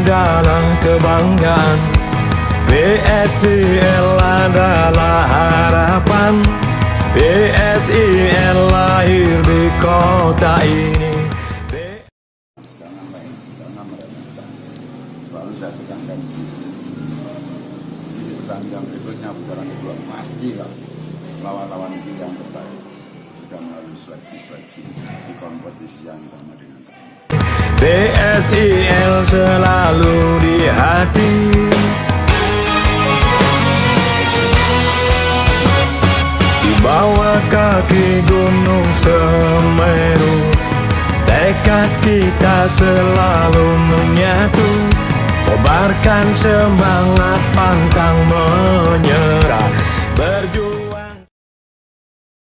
adalah kebanggaan. PSIL adalah harapan. PSIL lahir di kota ini. Jangan meremehkan. Selalu saya tekankan. Di pertandingan berikutnya putaran kedua pastilah lawan-lawan itu yang terbaik sudah melalui seleksi di kompetisi yang sama dengan kami. PSIL selalu di hati. Di bawah kaki Gunung Semeru, tekad kita selalu menyatu. Kobarkan semangat, pantang menyerah, berjuang.